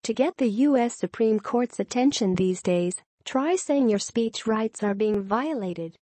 To get the U.S. Supreme Court's attention these days, try saying your speech rights are being violated.